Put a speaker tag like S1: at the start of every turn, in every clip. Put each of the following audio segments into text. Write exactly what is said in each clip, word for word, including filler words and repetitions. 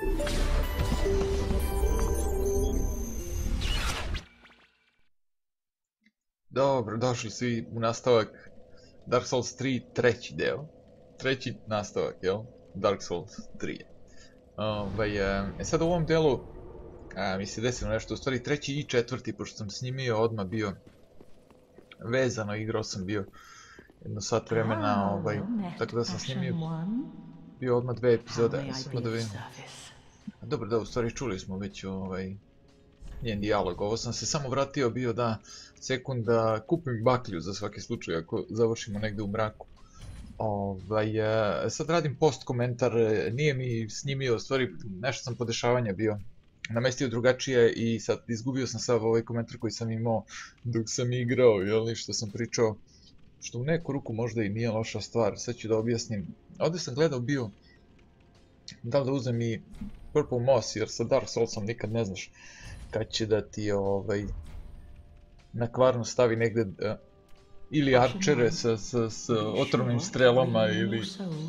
S1: Dobro, došli svi u nastavak Dark Souls tri, treći deo. Treći nastavak, jel? Dark Souls tri. Ovaj, e sad u ovom delu a, mi se desilo nešto, u stvari treći i četvrti, pošto sam snimio odmah bio vezano, igrao sam bio jedno sat vremena, ovaj, tako da sam snimio bio odmah dve epizode, mislim da vidim. Dobro, da, u stvari čuli smo već ovaj njen dijalog, ovo sam se samo vratio bio da sekund da kupim baklju za svaki slučaj ako završimo negde u mraku. Ovaj, sad radim post komentar, nije mi snimio, u stvari nešto sam po dešavanja bio namestio drugačije i sad izgubio sam sav ovaj komentar koji sam imao dok sam igrao, jel, što sam pričao, što u neku ruku možda i nije loša stvar, sad ću da objasnim. Ovdje sam gledao bio da li da uzem i Purple Moss, jer sa Dark Soulsom nikad ne znaš kad će da ti ovaj na kvarnu stavi negde uh, ili arčere sa, sa, sa otrovnim strelama ili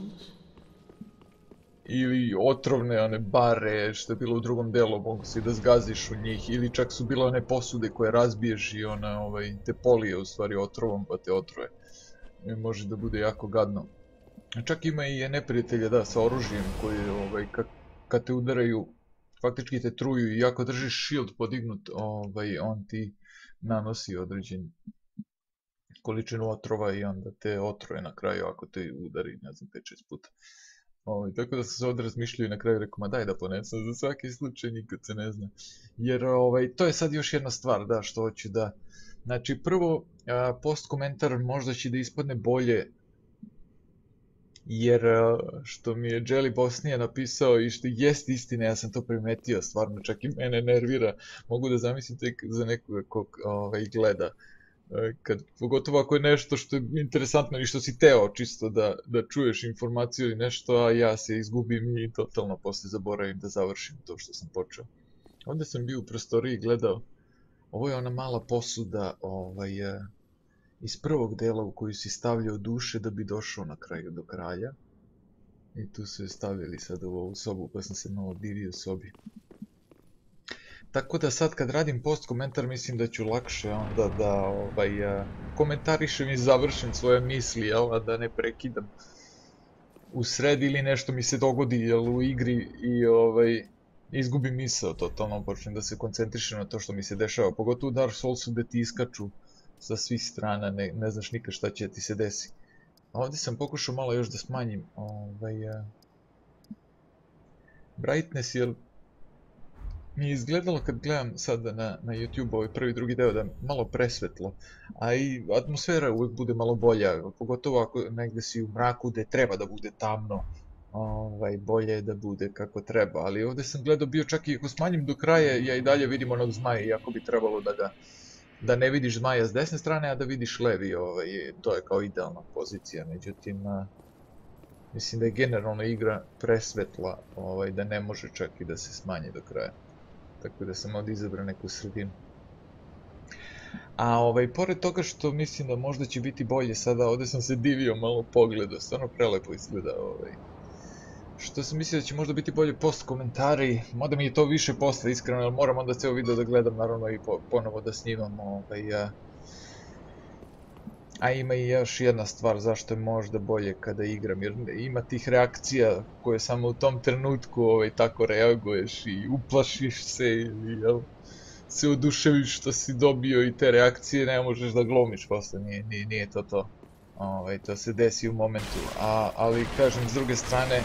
S1: ili otrovne one bare što je bilo u drugom delu, mogu si da zgaziš u njih, ili čak su bile one posude koje razbiješ i ona ovaj, te polije u stvari otrovom pa te otrove. I može da bude jako gadno. Čak ima i neprijatelja da sa oružjem koji ovaj, kad, kad te udaraju faktički te truju i ako držiš shield podignut, ovaj, on ti nanosi određen količinu otrova i onda te otroje na kraju ako te udari, ne znam, pet šest puta. Ovaj, tako da sam se ovdje razmišljao i na kraju rekao, ma daj da ponesem za svaki slučaj, nikad se ne zna. Jer ovaj, to je sad još jedna stvar, da, što hoću da... Znači, prvo, a, post komentar možda će da ispadne bolje, jer što mi je Jelly Bosnija napisao i što jest istina, ja sam to primetio, stvarno čak i mene nervira, mogu da zamislim tek za nekoga kog ovaj, gleda, kad, pogotovo ako je nešto što je interesantno i što si teo čisto da, da čuješ informaciju ili nešto, a ja se izgubim i totalno posle zaboravim da završim to što sam počeo. Ovdje sam bio u prostoriji i gledao, ovo je ona mala posuda ovaj, iz prvog dela u koju si stavljao duše da bi došao na kraju do kralja. I tu su je stavili sad u ovu sobu, pa sam se malo divio sobi. Tako da sad kad radim post komentar mislim da ću lakše onda da ovaj, komentarišem i završim svoje misli, jel, a da ne prekidam u sred ili nešto mi se dogodi, jel, u igri i ovaj, izgubim misao totalno, počnem da se koncentrišem na to što mi se dešava, pogotovo u Dark Soulsu gde ti iskaču sa svih strana, ne, ne znaš nikad šta će ti se desi. A ovdje sam pokušao malo još da smanjim ovaj, uh, brightness, jer mi je izgledalo kad gledam sada na, na YouTube ovaj prvi drugi deo da malo presvetlo, a i atmosfera uvijek bude malo bolja, pogotovo ako negdje si u mraku gdje treba da bude tamno, ovaj, bolje je da bude kako treba, ali ovdje sam gledao bio čak i ako smanjim do kraja, ja i dalje vidim onog zmaja, iako bi trebalo da ga da ne vidiš zmaja s desne strane, a da vidiš levi, ovaj, to je kao idealna pozicija, međutim, a, mislim da je generalno igra presvetla, ovaj, da ne može čak i da se smanji do kraja, tako da sam ovdje izabrao neku sredinu. A ovaj, pored toga što mislim da možda će biti bolje sada, ovdje sam se divio malo pogledao, stvarno prelepo izgleda, ovaj, što sam mislio da će možda biti bolje post komentari, možda mi je to više posle iskreno, jer moram onda ceo video da gledam naravno i po, ponovo da snimam, ovaj, a, a ima i još jedna stvar zašto je možda bolje kada igram, jer ima tih reakcija koje samo u tom trenutku ovaj, tako reaguješ i uplašiš se ili jel, se oduševiš što si dobio i te reakcije ne možeš da glomiš posle, nije, nije, nije to to, ovaj, to se desi u momentu, a, ali kažem s druge strane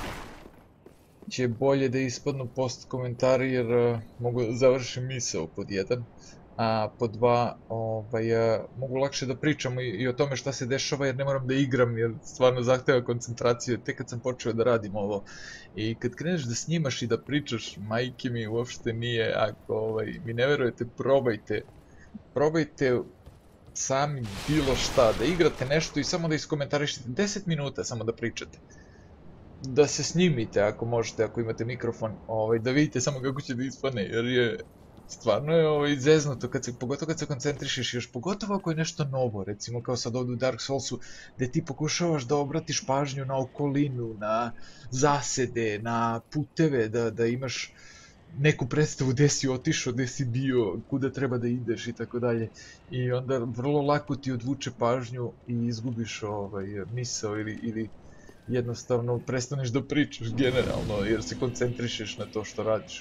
S1: će bolje da ispadnu post komentari jer uh, mogu da završim misao pod jedan, a pod dva ovaj, uh, mogu lakše da pričam i, i o tome šta se dešava jer ne moram da igram jer stvarno zahteva koncentraciju, tek kad sam počeo da radim ovo i kad kreneš da snimaš i da pričaš, majke mi uopšte nije, ako ovaj, mi ne verujete, probajte, probajte sami bilo šta, da igrate nešto i samo da iskomentarišete deset minuta samo da pričate. Da se snimite ako možete, ako imate mikrofon, ovaj, da vidite samo kako će da ispadne, jer je Stvarno je ovo izeznuto, kad se, pogotovo kad se koncentrišeš, još pogotovo ako je nešto novo, recimo kao sad ovdje u Dark Soulsu, gdje ti pokušavaš da obratiš pažnju na okolinu, na zasede, na puteve, da, da imaš neku predstavu gdje si otišao, gdje si bio, kuda treba da ideš i tako dalje. I onda vrlo lako ti odvuče pažnju i izgubiš ovaj, misao ili, ili jednostavno prestaneš da pričaš generalno jer se koncentrišeš na to što radiš.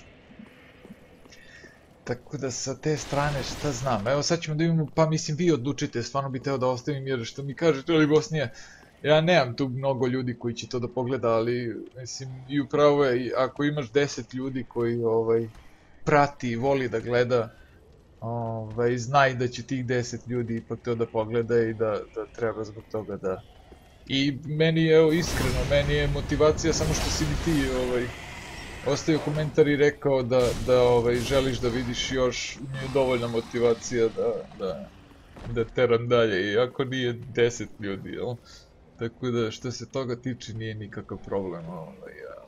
S1: Tako da sa te strane šta znam, evo sad ćemo da imamo, pa mislim vi odlučite, stvarno bi teo da ostavim jer što mi kažete ili Bosnija, ja nemam tu mnogo ljudi koji će to da pogleda, ali mislim i upravo je, ako imaš deset ljudi koji ovaj, prati i voli da gleda, ovaj, znaj da će tih deset ljudi ipak to da pogleda i da, da treba zbog toga da... I meni je, evo iskreno, meni je motivacija samo što si mi ti ovaj, ostavio komentar i rekao da, da ovaj, želiš da vidiš još, mi je dovoljna motivacija da, da, da teram dalje, iako nije deset ljudi, jel? Tako da što se toga tiče nije nikakav problem. Ovaj, ja.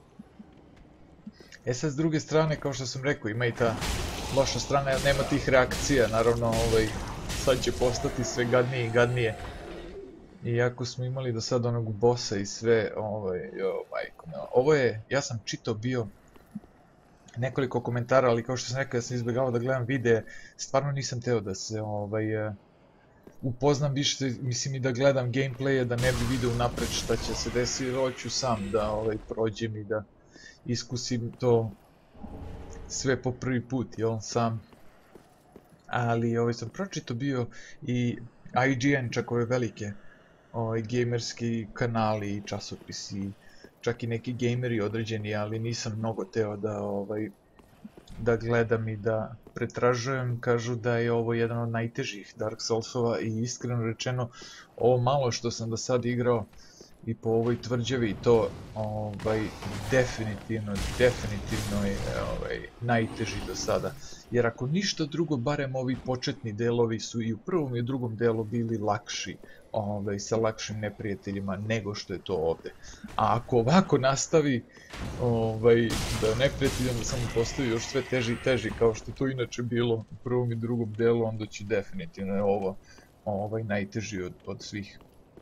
S1: E sad s druge strane, kao što sam rekao, ima i ta loša strana, nema tih reakcija, naravno ovaj, sad će postati sve gadnije i gadnije. Iako smo imali do sad onog bossa i sve, ovaj, jo, majko, no. Ovo je, ja sam čitao bio nekoliko komentara, ali kao što sam rekao, ja sam izbjegavao da gledam videe, stvarno nisam teo da se ovaj, upoznam više, mislim i da gledam gameplaye, da ne bi vidio napred šta će se desiti, hoću sam da ovaj, prođem i da iskusim to sve po prvi put, jel, sam. Ali ovaj, sam pročito bio i I G N, čak ove velike ovaj, gamerski kanali i časopisi, čak i neki gameri određeni, ali nisam mnogo teo da, ovaj, da gledam i da pretražujem. Kažu da je ovo jedan od najtežih Dark Soulsova i iskreno rečeno, ovo malo što sam do sad igrao i po ovoj tvrđavi to ovaj, definitivno, definitivno je ovaj, najteži do sada. Jer ako ništa drugo, barem ovi početni delovi su i u prvom i u drugom delu bili lakši, ovaj, sa lakšim neprijateljima nego što je to ovdje. A ako ovako nastavi ovaj, da neprijateljima samo postavi još sve teži i teži kao što to inače bilo u prvom i drugom delu, onda će definitivno je ovo ovaj, najteži od, od svih.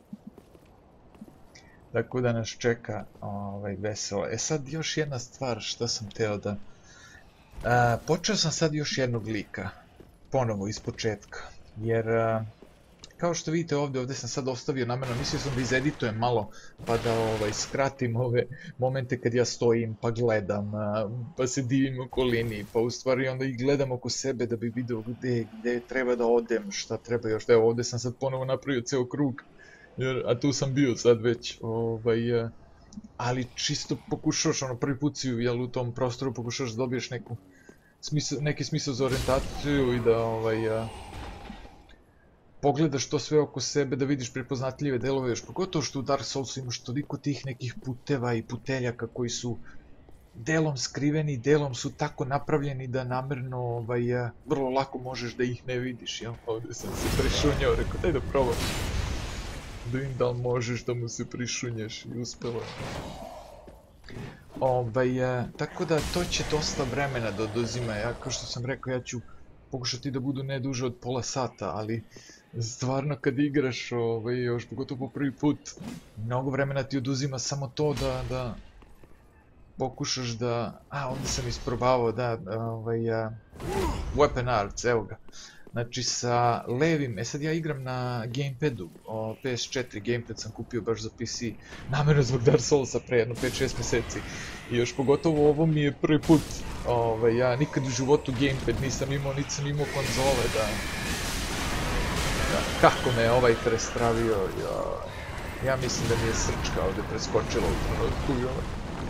S1: Tako da nas čeka ovaj, veselo. E sad još jedna stvar što sam teo da... A, počeo sam sad još jednog lika. Ponovo iz početka. Jer a, kao što vidite ovdje, ovdje sam sad ostavio namjerno, mislio sam da izeditujem malo pa da ovaj, skratim ove momente kad ja stojim pa gledam, a, pa se divim okolini, pa u stvari onda i gledam oko sebe da bi vidio gdje, gdje treba da odem, šta treba još. Evo ovdje sam sad ponovo napravio ceo krug. Jer, a tu sam bio sad već, ovaj, uh, ali čisto pokušaš, ono, prvi put si jel, u tom prostoru pokušaš da dobiješ neku smisla, neki smisao za orijentaciju i da ovaj, uh, pogledaš to sve oko sebe, da vidiš prepoznatljive delove, još pogotovo što u Dark Soulsu imaš toliko tih nekih puteva i puteljaka koji su delom skriveni, delom su tako napravljeni da namjerno ovaj, uh, vrlo lako možeš da ih ne vidiš, jel? Ovdje sam se prešunjao, rekao daj da probam. Da vidim da li možeš da mu se prišunješ i uspelo je. Ovaj, e, tako da to će dosta vremena da oduzima, ja kao što sam rekao ja ću pokušati da budu ne duže od pola sata, ali stvarno kad igraš, ovaj, još pogotovo po prvi put, mnogo vremena ti oduzima samo to da, da pokušaš da, a ovdje sam isprobavao da, ovaj, uh, Weapon Arts, evo ga. Znači sa levim, e sad ja igram na gamepadu, o, P S četiri gamepad sam kupio baš za P C, namjerno zbog Dark Soulsa pre jedno pet šest mjeseci. I još pogotovo ovo mi je prvi put, ovaj, ja nikad u životu gamepad nisam imao, niti sam imao konzole da... da kako me ovaj prestravio, ja, ja mislim da mi je srčka ovdje preskočila u trenutku i ovaj.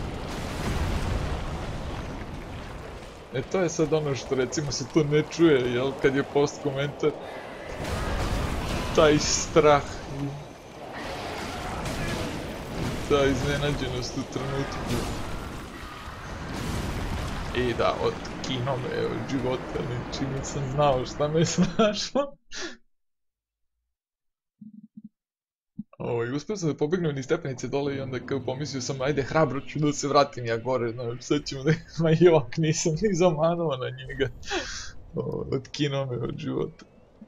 S1: E to je sad ono što recimo se to ne čuje, jel, kad je post komentar. Taj strah i ta iznenađenost u trenutku. I da, otkino me od života, niči nisam znao šta me snašlo. ovaj, uspio sam da pobegnem ni stepenice dole i onda kao pomislio sam, ajde hrabro ću da se vratim ja gore, znaš, sad ćemo da, ma jok, nisam ni zamanuo na njega, otkinuo me od života.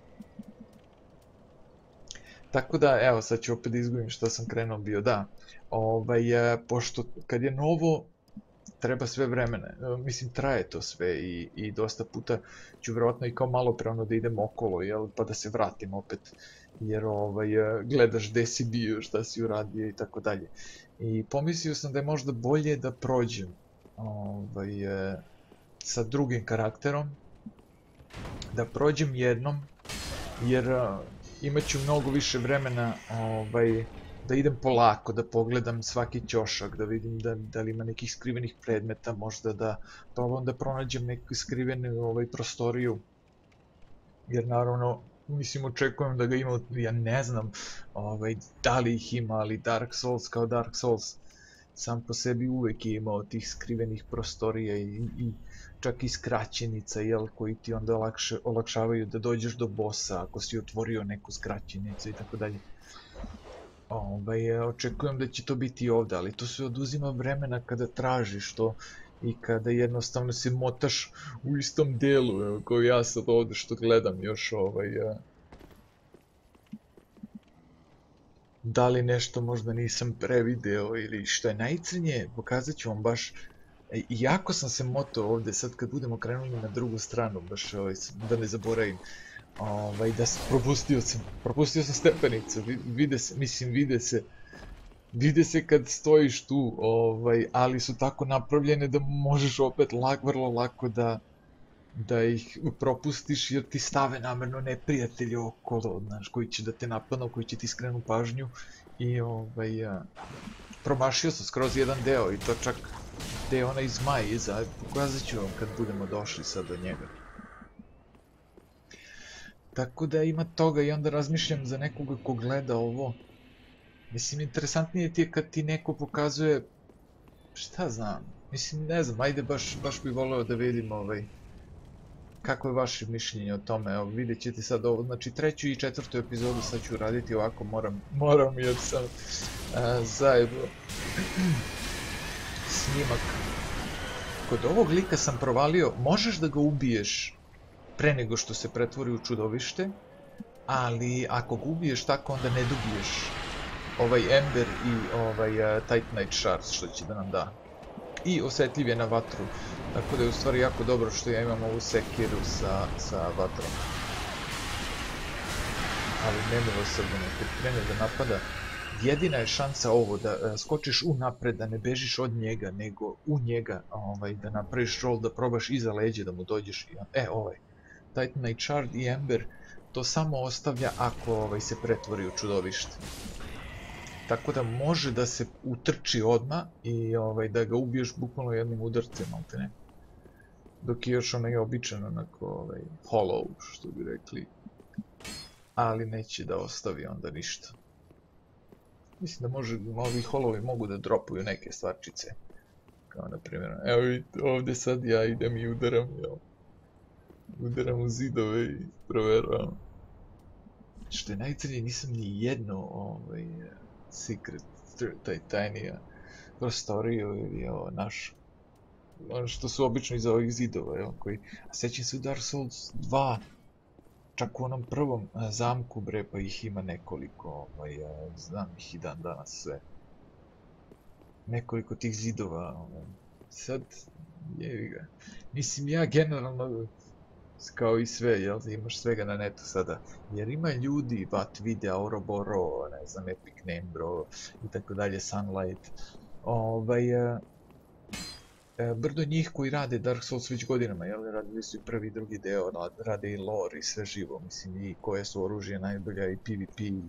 S1: Tako da, evo, sad ću opet izgubim što sam krenuo bio, da, ovaj, pošto kad je novo, treba sve vremena, mislim traje to sve i, i dosta puta ću vjerojatno i kao malo pre ono da idem okolo, jel, pa da se vratim opet, jer ovaj, gledaš gde si bio, šta si uradio i tako dalje. I pomislio sam da je možda bolje da prođem ovaj, sa drugim karakterom, da prođem jednom, jer imat ću mnogo više vremena ovaj, da idem polako, da pogledam svaki ćošak, da vidim da, da li ima nekih skrivenih predmeta, možda da probam da pronađem neku skrivenu ovaj, prostoriju, jer naravno, mislim, očekujem da ga ima, ja ne znam ovaj, da li ih ima, ali Dark Souls kao Dark Souls sam po sebi uvek je imao tih skrivenih prostorija i, i čak i skraćenica, jel, koji ti onda olakše, olakšavaju da dođeš do bossa ako si otvorio neku skraćenicu i tako dalje. Ovaj, očekujem da će to biti i ovdje, ali to se oduzima vremena kada tražiš to i kada jednostavno se motaš u istom delu, evo, kao ja sad ovdje što gledam još ovaj... Da li nešto možda nisam prevideo ili što je najcrnije, pokazat ću vam baš... Iako sam se motao ovdje, sad kad budemo krenuli na drugu stranu, baš ovaj, da ne zaboravim, ovaj, da se, propustio sam, propustio sam stepenicu, vide se, mislim vide se, vide se kad stojiš tu, ovaj, ali su tako napravljene da možeš opet lag, vrlo lako da, da ih propustiš jer ti stave namerno neprijatelji okolo, znaš, koji će da te napadnu, koji će ti skrenu pažnju i ovaj, a, promašio sam skroz jedan deo i to čak gde je onaj zmaj iza, pokazat ću vam kad budemo došli sad do njega. Tako da ima toga i onda razmišljam za nekoga ko gleda ovo. Mislim, interesantnije ti je kad ti neko pokazuje, šta znam, mislim, ne znam, ajde baš, baš bih voleo da vidim ovaj, kako je vaše mišljenje o tome, evo vidjet ćete sad ovo, znači treću i četvrtu epizodu sad ću raditi ovako, moram, moram jer sam a, zajedno snimak. Kod ovog lika sam provalio, možeš da ga ubiješ pre nego što se pretvori u čudovište, ali ako ga ubiješ tako onda ne dobiješ ovaj Ember i ovaj uh, Titanite Shards što će da nam da. I osjetljiv je na vatru, tako da je u stvari jako dobro što ja imam ovu sekiru sa, sa vatrom. Ali nemilosrdno kad krene da napada, jedina je šansa ovo da uh, skočiš unapred, da ne bežiš od njega, nego u njega, ovaj, da napraviš roll, da probaš iza leđa da mu dođeš i on, e ovaj. Titanite Shard i Ember to samo ostavlja ako ovaj, se pretvori u čudovište. Tako da može da se utrči odmah i ovaj, da ga ubiješ bukvalno jednim udarcem, ne? Dok je još onaj običan onako ovaj, hollow, što bi rekli. Ali neće da ostavi onda ništa. Mislim da može, ovi hollowi mogu da dropuju neke stvarčice. Kao na primjer, evo vidite, ovdje sad ja idem i udaram, jel? Udaram u zidove i proveravam. Što je najcrnije, nisam ni jedno ovaj, secret, taj tajnija prostoriju ili ovo naš. Ono što su obično iza ovih zidova, jel, koji... A sećam se u Dark Souls dva, čak u onom prvom a, zamku, bre, pa ih ima nekoliko, ovaj, a, znam ih i dan danas sve. Nekoliko tih zidova, ovaj. Sad, jevi ga. Mislim, ja generalno... Kao i sve, jel, imaš svega na netu sada, jer ima ljudi, Vat Video, Auroboro, ne znam, Epic Name Bro, i tako dalje, Sunlight, ovaj, e, e, brdo njih koji rade Dark Souls već godinama, jel, radili su i prvi i drugi deo, rade i lore i sve živo, mislim, i koje su oružje najbolja, i PvP, i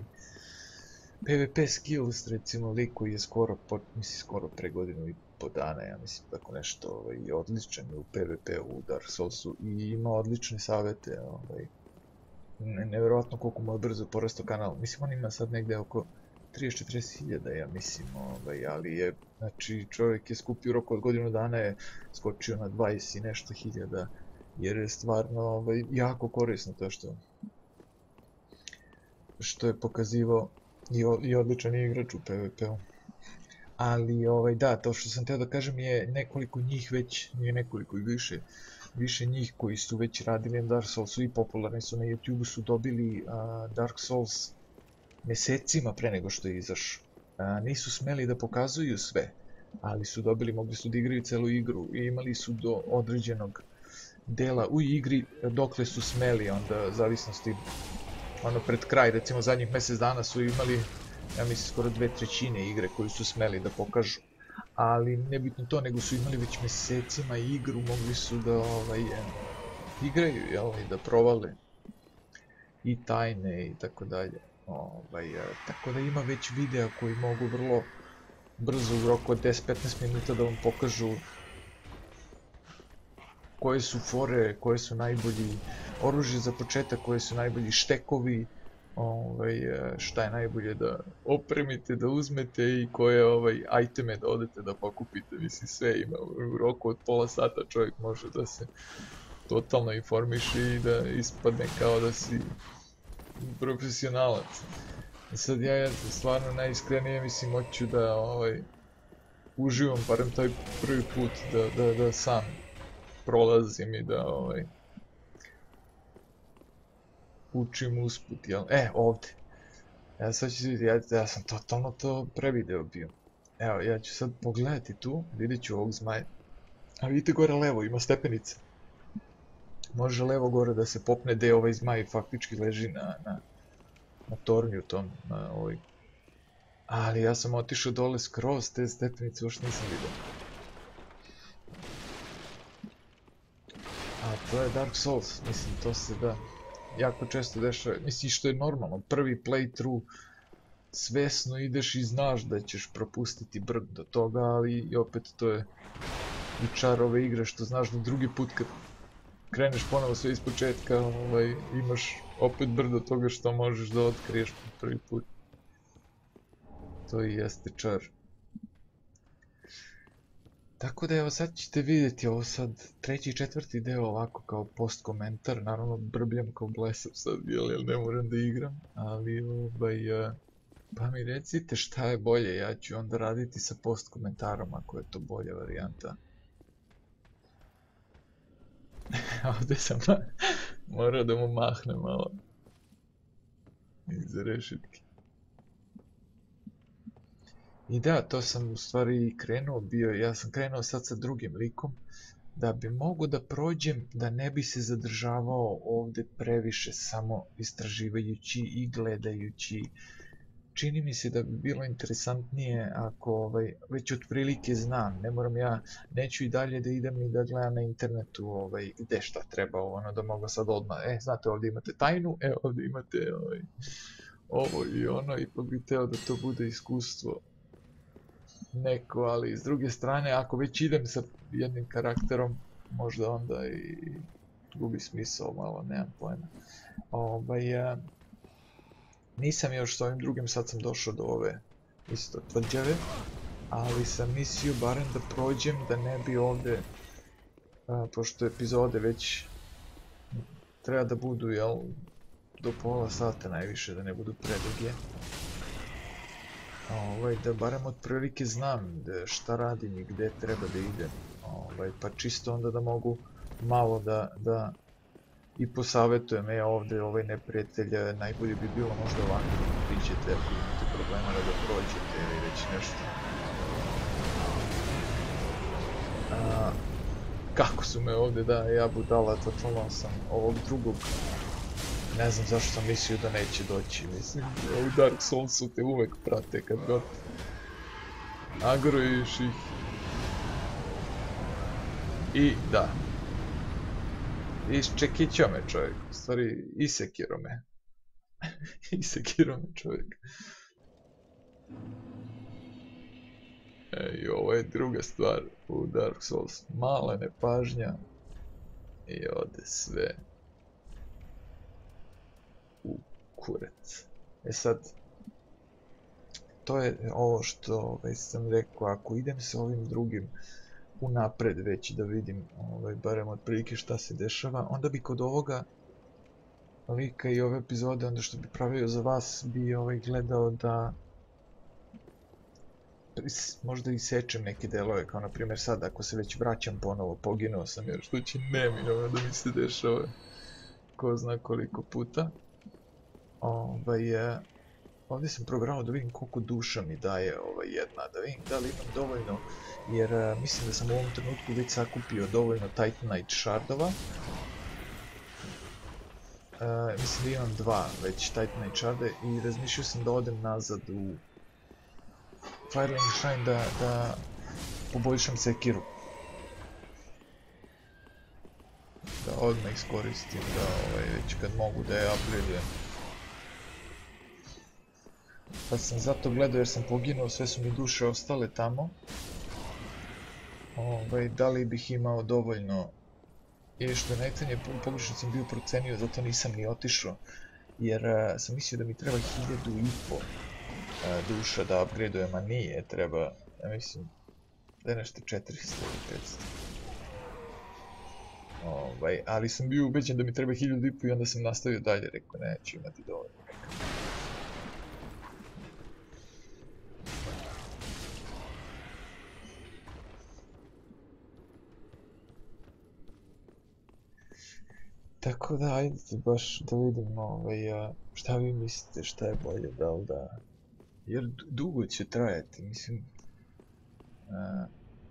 S1: PvP skills, recimo, lik koji je skoro, po, mislim, skoro pre godinu i po dana, ja mislim, tako nešto, ovaj, odličan je u PvP u Dark Soulsu i ima odlične savete, ovaj, ne, nevjerojatno koliko mu je brzo porastao kanal, mislim, on ima sad negde oko trideset do četrdeset hiljada, ja mislim, ovaj, ali je, znači, čovjek je skupio rok od godinu dana, je skočio na dvadeset i nešto hiljada, jer je stvarno, ovaj, jako korisno to što, što je pokazivao. I, o, i odličan je igrač u PvP-u. Ali, ovaj, da, to što sam teo da kažem je nekoliko njih već, nije nekoliko i više, više njih koji su već radili na Dark Soulsu i popularni su na YouTube su dobili uh, Dark Souls mesecima pre nego što je izašao. Uh, nisu smeli da pokazuju sve, ali su dobili, mogli su da igraju celu igru i imali su do određenog dela u igri dokle su smeli, onda zavisnosti ono pred kraj, recimo zadnjih mjesec dana su imali, ja mislim, skoro dve trećine igre koju su smeli da pokažu. Ali nebitno to, nego su imali već mjesecima igru, mogli su da ovaj, igraju, jel, i da provale i tajne i tako dalje. Ovaj, tako da ima već videa koji mogu vrlo brzo u roku od deset do petnaest minuta da vam pokažu koje su fore, koje su najbolji oružje za početak, koje su najbolji štekovi, ovaj, šta je najbolje da opremite, da uzmete i koje ovaj, iteme da odete da pokupite. Mislim, sve ima u roku od pola sata, čovjek može da se totalno informiše i da ispadne kao da si profesionalac. I sad ja, ja stvarno najiskrenije mislim hoću da ovaj, uživam barem taj prvi put da, da, da sam prolazim i da ovaj, učim usput, jel? E, ovdje. Ja sad ću vidjeti, ja, ja sam totalno to prevideo bio. Evo, ja ću sad pogledati tu, vidjet ću ovog zmaja. A vidite gore levo, ima stepenice. Može levo gore da se popne gdje ovaj zmaj faktički leži na, na, na tornju tom, na ovoj. Ali ja sam otišao dole skroz, te stepenice još nisam vidio. A to je Dark Souls, mislim, to se da jako često dešava, mislim što je normalno, prvi playthrough svesno ideš i znaš da ćeš propustiti brd do toga, ali i opet to je i čar ove igre što znaš da drugi put kad kreneš ponovo sve iz početka, ovaj, imaš opet brdo toga što možeš da otkriješ prvi put. To i jeste čar. Tako da evo sad ćete vidjeti ovo sad treći i četvrti deo ovako kao post komentar, naravno brbljam kao blesav sad, jel, jel ne moram da igram, ali ovaj, uh, pa mi recite šta je bolje, ja ću onda raditi sa post komentarom ako je to bolja varijanta. Ovdje sam morao da mu mahne malo iz rešetke. I da, to sam u stvari krenuo bio, ja sam krenuo sad sa drugim likom, da bi mogo da prođem, da ne bi se zadržavao ovdje previše samo istraživajući i gledajući. Čini mi se da bi bilo interesantnije ako ovaj, već otprilike znam, ne moram ja, neću i dalje da idem i da gledam na internetu ovaj, gde šta treba, ono da mogu sad odmah, e, znate, ovdje imate tajnu, e, ovdje imate ovaj, ovo i ono, ipak bi teo da to bude iskustvo neko, ali s druge strane, ako već idem sa jednim karakterom, možda onda i gubi smisao malo, nemam pojma. Ovaj, a, nisam još s ovim drugim, sad sam došao do ove isto tvrđave, ali sam mislio barem da prođem, da ne bi ovdje, a, pošto epizode već treba da budu, jel, do pola sata najviše, da ne budu preduge. Ovaj, da barem otprilike znam da šta radim i gdje treba da idem, ovaj, pa čisto onda da mogu malo da, da i posavjetujem, e ovdje ovaj neprijatelj, najbolje bi bilo možda ovako da priđete ako imate problema da ga prođete ili već nešto. A, kako su me ovdje, da, ja budala, totalno sam ovog drugog. Ne znam zašto sam mislio da neće doći, mislim, u Dark Soulsu te uvek prate kad god agroješ ih. I da. Iščekićo me čovjek, u stvari isekiro me. Isekiro me čovjek. E, i ovo je druga stvar u Dark Souls, mala nepažnja i ode sve u kurac. E sad, to je ovo što već sam rekao, ako idem sa ovim drugim unapred već da vidim, ovaj, barem otprilike šta se dešava, onda bi kod ovoga lika i ove epizode, onda što bi pravio za vas, bi ovaj gledao da možda isečem neke delove, kao na primjer sad ako se već vraćam ponovo, poginuo sam jer što će neminovno da mi se dešava ko zna koliko puta. Ovaj, ovdje sam programao da vidim koliko duša mi daje ovaj jedna, da vidim da li imam dovoljno, jer uh, mislim da sam u ovom trenutku već sakupio dovoljno Titanite shardova. Uh, mislim da imam dva već Titanite sharde i razmišljao sam da odem nazad u Firelink Shrine da, da poboljšam sekiru. Da odmah iskoristim da ovaj, već kad mogu da je upgradujem. Pa sam zato gledao jer sam poginuo, sve su mi duše ostale tamo. Ovaj, da li bih imao dovoljno. I što je najcrnije, pogrešno sam bio procenio, zato nisam ni otišao. Jer uh, sam mislio da mi treba hiljadu i po uh, duša da upgradujem, a nije, treba, ja mislim, da je nešto četiristo ili petsto. Ovaj, ali sam bio ubeđen da mi treba hiljadu i po i onda sam nastavio dalje, rekao neću imati dovoljno nekako. Tako da, ajde baš da vidimo ovaj, šta vi mislite, šta je bolje, da li da... Jer dugo će trajati, mislim... A...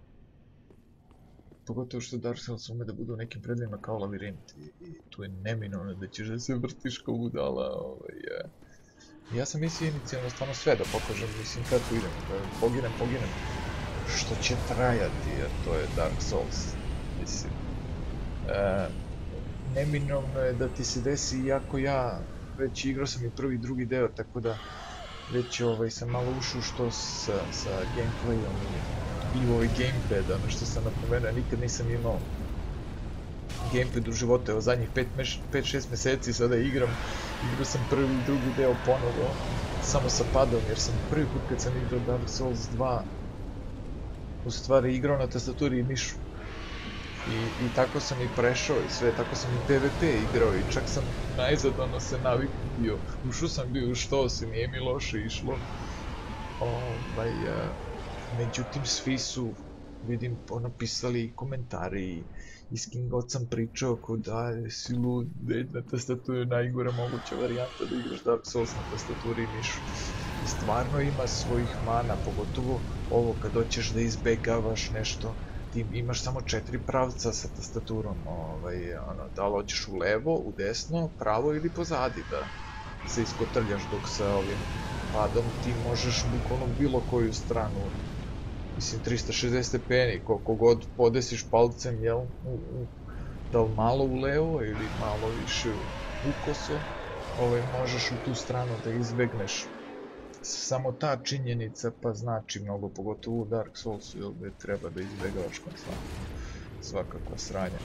S1: Pogotovo što Dark Souls ume da budu u nekim predljima kao labirint i, i tu je neminovno da ćeš da se vrtiš kao budala, ovaj... A... Ja sam mislio inicijalno stvarno sve da pokažem, mislim kad tu idem, da poginem, poginem, što će trajati, jer to je Dark Souls, mislim... A... Neminovno je da ti se desi, iako ja već igrao sam i prvi i drugi deo, tako da već ovaj, sam malo ušao što sa, sa gameplayom i, i ovaj gamepad, ono što sam napomenuo, nikad nisam imao gamepad u životu, evo zadnjih pet šest meseci sada igram, igrao sam prvi i drugi deo ponovo, samo sa padom, jer sam prvi put kad sam igrao Dark Souls dva, u stvari igrao na tastaturi i mišu. I, i tako sam i prešao i sve, tako sam i PvP igrao i čak sam najzad ono se navikao bio, ušao sam bio u što se, nije mi loše išlo. Ovaj, a, međutim svi su, vidim, napisali komentari i, i s kim god sam pričao ko da si lud, na tastaturi je najgora moguća varijanta da igraš Dark Souls na tastaturi i mišu. I stvarno ima svojih mana, pogotovo ovo kad hoćeš da izbegavaš nešto. Ti imaš samo četiri pravca sa tastaturom, ovaj, ono, da li hoćeš u levo, u desno, pravo ili pozadi da se iskotrljaš, dok sa ovim padom ti možeš bukvalno bilo koju stranu, mislim trista šezdeset stepeni, koliko god podesiš palcem, jel, u, u, da li malo u levo ili malo više u koso, ovaj, možeš u tu stranu da izbegneš. Samo ta činjenica pa znači mnogo, pogotovo u Dark Soulsu, gdje treba da izbjegavaš konstantno svakakva sranja.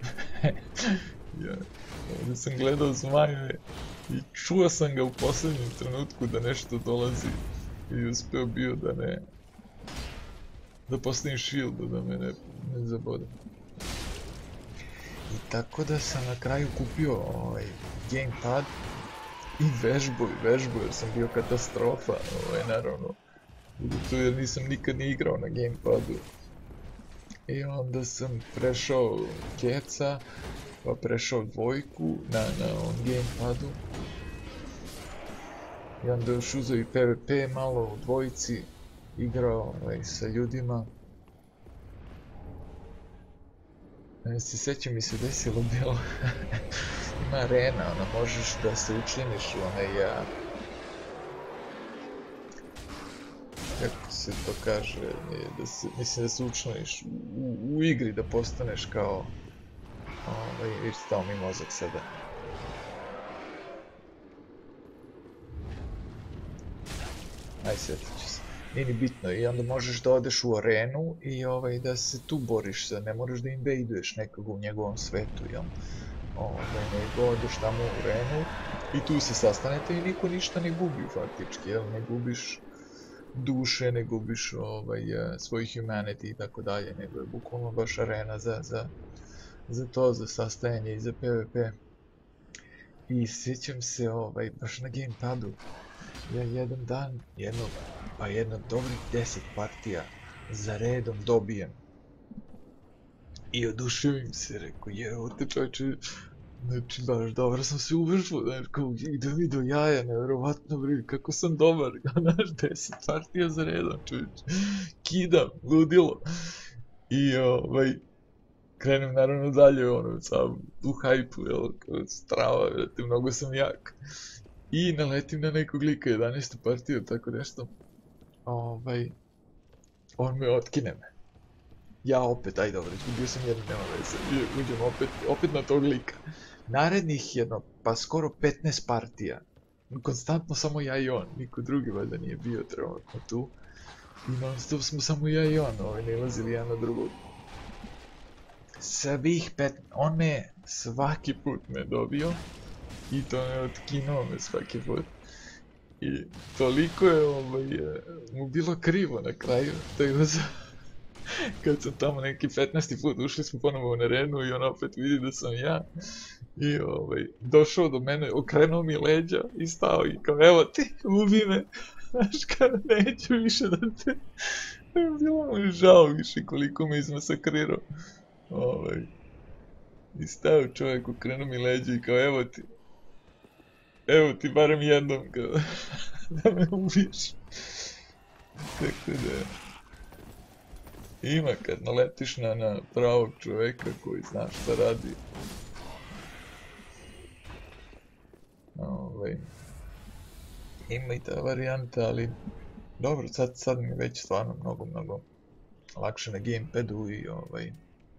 S1: Ja, ovdje sam gledao zmajeve i čuo sam ga u posljednjem trenutku da nešto dolazi i uspeo bio da ne... da postavim shieldu, da me ne, ne zabode. I tako da sam na kraju kupio ovaj gamepad i vežbu, i vežbu, jer sam bio katastrofa, ovaj, naravno, tu jer nisam nikad ni igrao na gamepadu. I onda sam prešao keca, pa prešao dvojku na, na on gamepadu. I onda još uzeo i PvP malo u dvojici, igrao ovaj, sa ljudima. E, se sjećam mi se desilo bilo, ima arena, ona možeš da se učliniš u onaj, a... kako se to kaže, da se, mislim da se učliniš u, u igri, da postaneš kao, ovaj, viš stao mi mozak sada. Aj, sjetit ću se. Nije ni bitno, i onda možeš da odeš u arenu i ovaj, da se tu boriš se, ne moraš da invaduješ nekog u njegovom svetu, jel? Ovaj, nego odeš tamo u arenu i tu se sastanete i niko ništa ne gubi faktički, jel? Ne gubiš duše, ne gubiš ovaj, svoj humanity i tako dalje, nego je bukvalno baš arena za, za, za to, za sastajanje i za PvP. I sjećam se, ovaj, baš na gamepadu, ja jedan dan, jedno, pa jedno dobrih deset partija za redom dobijem. I oduševim se, rekao, jevo te čovječe, znači baš dobro sam se uvršao, znaš, kao ide mi do jaja, nevjerovatno bre, kako sam dobar, znaš, deset partija za redom, čovječe, kidam, ludilo. I ovaj, krenem naravno dalje, ono, sam u hajpu, jel, kao strava, vrati, mnogo sam jak. I naletim na nekog lika, jedanaesta partija, tako nešto. Ovaj, on me otkine me. Ja opet, aj dobro, izgubio sam jednu, nema veze, i uđem opet, opet na tog lika. Narednih jedno, pa skoro petnaest partija. Konstantno samo ja i on, niko drugi valjda nije bio trenutno tu. I non stop smo samo ja i on, ovaj, ne ilazili jedan na drugog. Svih pet, on me svaki put me dobio. I to me otkinuo me svaki put. I toliko je ovaj, mu bilo krivo na kraju, tako da sam, kad sam tamo neki petnaesti put ušli smo ponovo na arenu i on opet vidi da sam ja. I ovaj, došao do mene, okrenuo mi leđa i stao i kao evo ti, ubi me, znaš kada neću više da te... Bilo mu žao više koliko me izmasakrirao. Ovaj, i stao čovjek, okrenuo mi leđa i kao evo ti. Evo ti barem jednom kao da me ubiješ. Tako da... Ima kad naletiš na, na pravog čovjeka koji zna šta radi. Ovaj... Ima i ta varijanta, ali... Dobro, sad, sad mi je već stvarno mnogo, mnogo lakše na gamepadu i ovaj...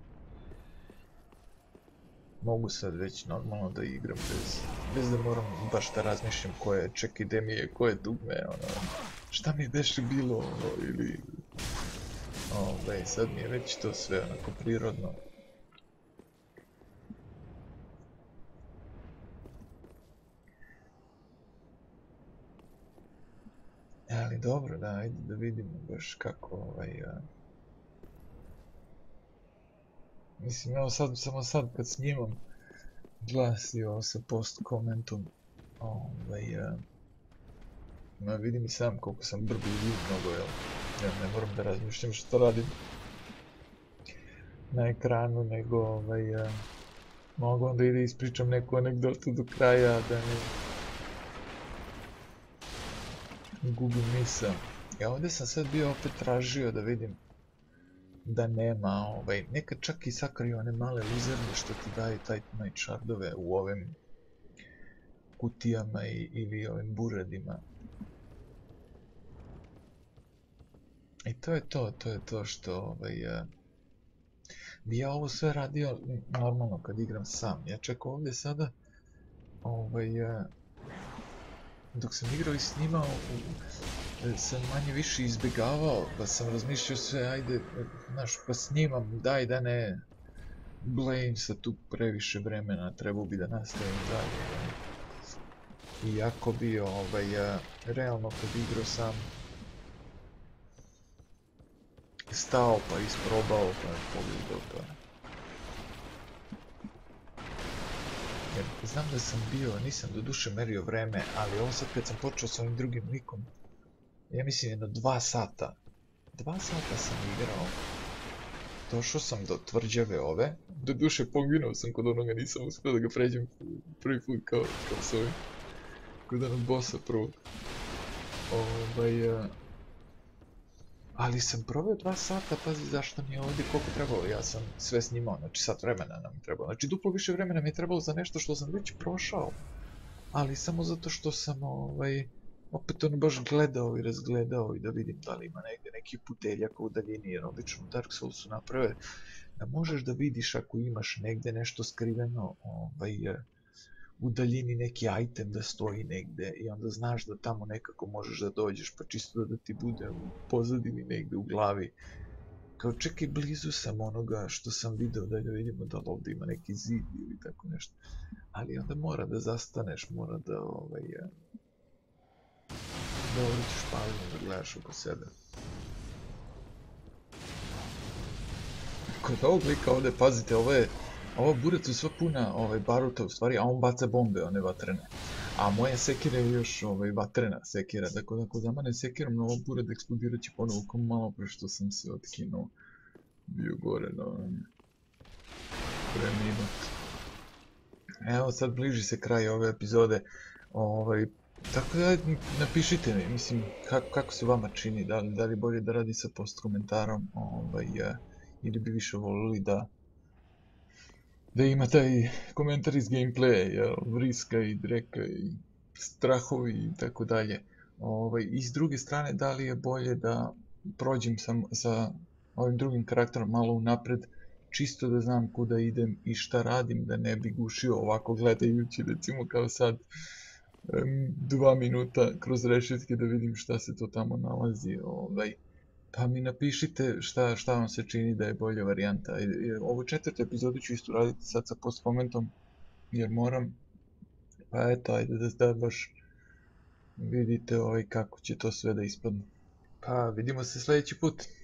S1: Mogu sad već normalno da igram bez, bez da moram baš da razmišljam koje ček ide mi je, koje dugme, ono, šta mi je beše bilo, ono, ili... Ovaj, sad mi je već to sve onako prirodno. Ali dobro, da, ajde da vidimo baš kako, ovaj... A... Mislim, evo sad, samo sad kad snimam glasi ovo sa post komentom, ovaj, uh, no, vidim i sam koliko sam brgo i vidim mnogo, jel, ja ne moram da razmišljam što radim na ekranu, nego, ovaj, uh, mogu onda i da ispričam neku anegdotu do kraja, da ne gubim misao. Ja ovdje sam sad bio opet tražio da vidim da nema, ovaj, nekad čak i sakriju one male lizarde što ti daju Titanite shardove u ovim kutijama i, ili ovim buradima. I to je to, to je to što, ovaj, uh, bi ja ovo sve radio normalno kad igram sam. Ja čak ovdje sada, ovaj, uh, dok sam igrao i snimao, sam manje više izbjegavao, pa sam razmišljao sve, ajde, znaš, pa snimam, daj da ne blame sa tu previše vremena, trebao bi da nastavim dalje. Iako bi, ovaj, realno kad igrao sam stao pa isprobao, pa pogledao to. Jer znam da sam bio, nisam do duše merio vreme, ali ovo sad kad sam počeo s ovim drugim likom, ja mislim jedno dva sata. Dva sata sam igrao. Došao sam do tvrđave ove. Do duše poginuo sam kod onoga, nisam uspio da ga pređem prvi put kao, kao s ovim. Kod onog bossa prvog. Ovaj... Uh, ali sam proveo dva sata, pazi zašto mi je ovdje koliko trebalo. Ja sam sve snimao, znači sat vremena nam je trebalo. Znači duplo više vremena mi je trebalo za nešto što sam već prošao. Ali samo zato što sam ovaj... opet ono baš gledao i razgledao i da vidim da li ima negdje neki puteljak u daljini, jer obično u Dark Soulsu naprave da možeš da vidiš ako imaš negdje nešto skriveno, ovaj, u daljini neki item da stoji negdje i onda znaš da tamo nekako možeš da dođeš, pa čisto da ti bude u pozadini negdje u glavi. Kao čekaj, blizu sam onoga što sam video, da da vidimo da li ovdje ima neki zid ili tako nešto. Ali onda mora da zastaneš, mora da ovaj... da obrićeš pažnju, da gledaš oko sebe. Kod ovog lika ovdje, pazite, ovo je Ova burac su sva puna ovaj, baruta u stvari, a on baca bombe, one vatrene. A moja sekira je još ovaj, vatrena sekira, tako da ako zamane sekirom na ovo burac eksplodirat će ponovo kao malo pre što sam se otkinuo. Bio gore na preminu. Evo sad bliži se kraj ove epizode. Ovaj, tako da napišite mi, mislim, kako, kako se vama čini, da li, da li bolje da radi sa post komentarom, ovaj, ili bi više volili da da ima taj komentar iz gameplaya, jel, vriska i dreka i strahovi i tako dalje. Ovaj, i s druge strane, da li je bolje da prođem sa, sa ovim drugim karakterom malo unapred, čisto da znam kuda idem i šta radim, da ne bi gušio ovako gledajući, recimo kao sad, dva minuta kroz rešetke da vidim šta se to tamo nalazi. Ovaj, pa mi napišite šta, šta vam se čini da je bolja varijanta. Ovu četvrtu epizodu ću isto raditi sad sa post komentom, jer moram. Pa eto, ajde da, da baš vidite ovaj kako će to sve da ispadne. Pa vidimo se sljedeći put.